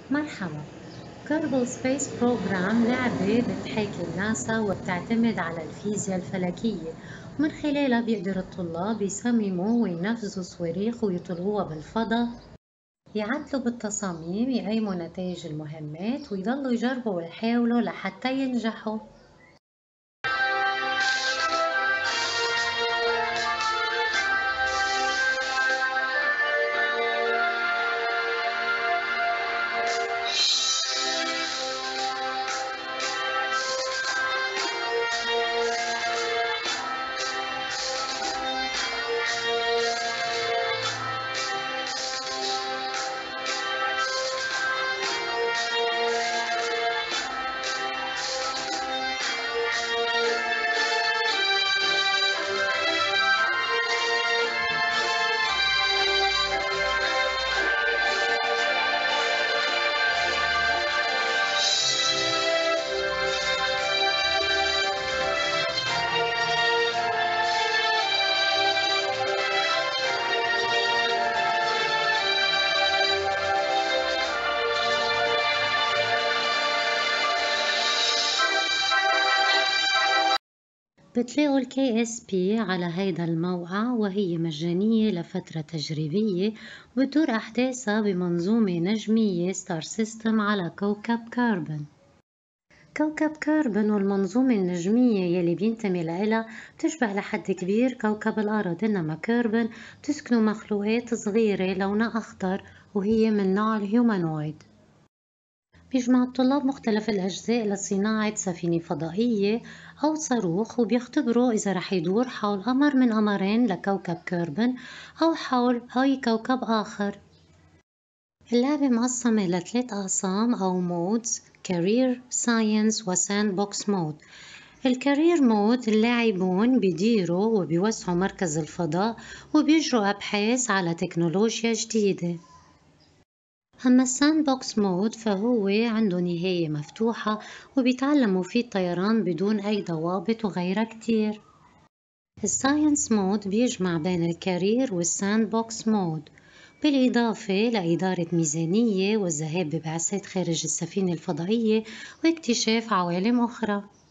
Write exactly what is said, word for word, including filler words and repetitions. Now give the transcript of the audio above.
مرحبا. كيربل سبيس بروجرام لعبة بتحاكي ناسا وبتعتمد على الفيزياء الفلكية، ومن خلالها بيقدر الطلاب يصمموا وينفذوا صواريخ ويطلقوها بالفضاء، يعدلوا بالتصاميم، يقيموا نتائج المهمات، ويضلوا يجربوا ويحاولوا لحتى ينجحوا. بتلاقوا ال كيه إس بي على هيدا الموقع، وهي مجانية لفترة تجريبية، وبتدور أحداثها بمنظومة نجمية ستار سيستم على كوكب كاربون. كوكب كاربون والمنظومة النجمية يلي بينتمي لها بتشبه لحد كبير كوكب الأرض، إنما كاربون بتسكنه مخلوقات صغيرة لونها أخضر، وهي من نوع الهيومانويد. بيجمع الطلاب مختلف الأجزاء لصناعة سفينة فضائية أو صاروخ، وبيختبروا إذا رح يدور حول قمر من قمرين لكوكب كيربن أو حول أي كوكب آخر. اللعبة مقسمة لثلاث أقسام أو مودز: كارير، ساينس، وساند بوكس مود. الكارير مود اللاعبون بيديروا وبيوسعوا مركز الفضاء وبيجروا أبحاث على تكنولوجيا جديدة. أما الساند بوكس مود فهو عنده نهاية مفتوحة وبيتعلموا فيه الطيران بدون أي ضوابط وغيرها كتير. الساينس مود بيجمع بين الكارير والساند بوكس مود، بالإضافة لإدارة ميزانية والذهاب ببعثات خارج السفينة الفضائية واكتشاف عوالم أخرى.